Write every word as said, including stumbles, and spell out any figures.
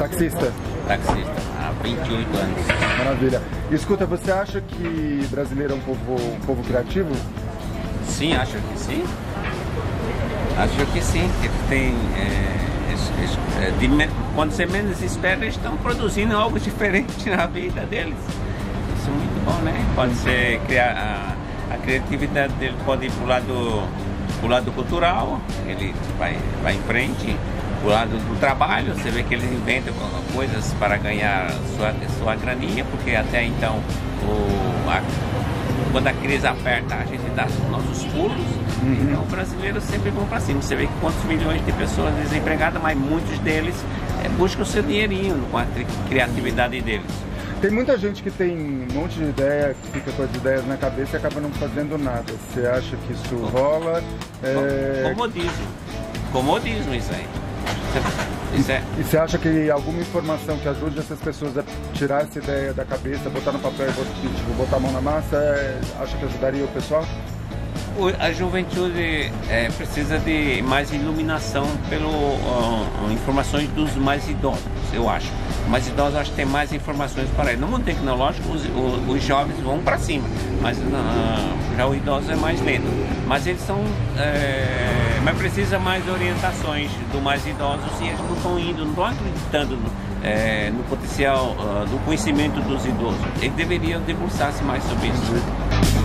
Taxista? Taxista, há vinte e oito anos. Maravilha. E escuta, você acha que brasileiro é um povo, um povo criativo? Sim, acho que sim. Acho que sim, que tem... É, é, de, quando você menos espera, eles estão produzindo algo diferente na vida deles. Isso é muito bom, né? Pode ser criar... A, a criatividade dele pode ir para o lado, pro lado cultural, ele vai, vai em frente. O lado do trabalho, você vê que eles inventam coisas para ganhar sua, sua graninha, porque até então, o, a, quando a crise aperta, a gente dá os nossos pulos. Uhum. Então, os brasileiros sempre vão para cima. Você vê que quantos milhões de pessoas desempregadas, mas muitos deles é, buscam o seu dinheirinho com a criatividade deles. Tem muita gente que tem um monte de ideia, que fica com as ideias na cabeça e acaba não fazendo nada. Você acha que isso rola? É... Comodismo. Comodismo, isso aí. Isso é. E você acha que alguma informação que ajude essas pessoas a tirar essa ideia da cabeça, botar no papel e tipo, botar a mão na massa, é... acha que ajudaria o pessoal? A juventude é, precisa de mais iluminação pelas uh, informações dos mais idosos, eu acho. Os mais idosos acho que tem mais informações para ele. No mundo tecnológico, os, os, os jovens vão para cima, mas uh, já o idoso é mais lento. Mas eles são... É, mas precisa mais orientações do mais idosos e eles não estão indo, não estão acreditando no, é, no potencial uh, do conhecimento dos idosos. Eles deveriam debruçar-se mais sobre isso.